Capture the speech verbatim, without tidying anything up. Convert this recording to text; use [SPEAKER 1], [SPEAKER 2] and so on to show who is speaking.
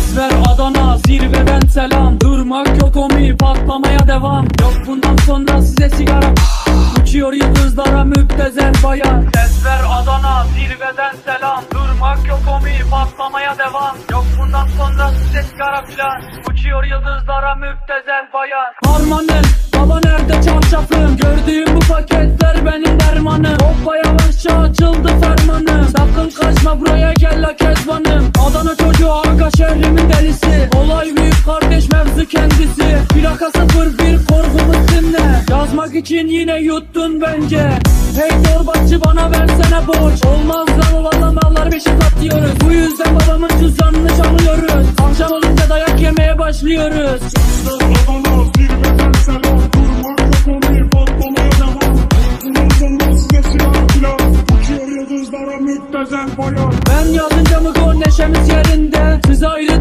[SPEAKER 1] Ses ver Adana, zirveden selam. Durmak yok omi, patlamaya devam. Yok bundan sonra size sigara. Uçuyor yıldızlara müptezel bayan. Ses ver Adana, zirveden selam. Durmak yok omi, patlamaya devam. Yok bundan sonra size sigara filan. Uçuyor yıldızlara müptezel bayan. Harmanım, baba nerede çarşafım? Gördüğüm bu paketler benim dermanım. Hoppa yavaşça açıldı fermanım. Sakın kaçma buraya gel la kezbanım. Adana çocuğu aga şehrimin delisi. Olay büyük kardeş mevzu kendisi. Plaka sıfır bir korkumuz dinle. Yazmak için yine yuttun bence. Hey torbacı bana versene borç. Olmaz lan valla mallar beşe satıyoruz. Bu yüzden babamın cüzdanını çalıyoruz. Akşam olunca dayak yemeye başlıyoruz.
[SPEAKER 2] Adana zirveden selam. Durmak yok omi, patlamaya devam. Bundan sonra size silah filan. Uçuyor yıldızlara müptezel bayan.
[SPEAKER 1] Ben yazınca mı gol neşemiz yerinde. Siz ayrı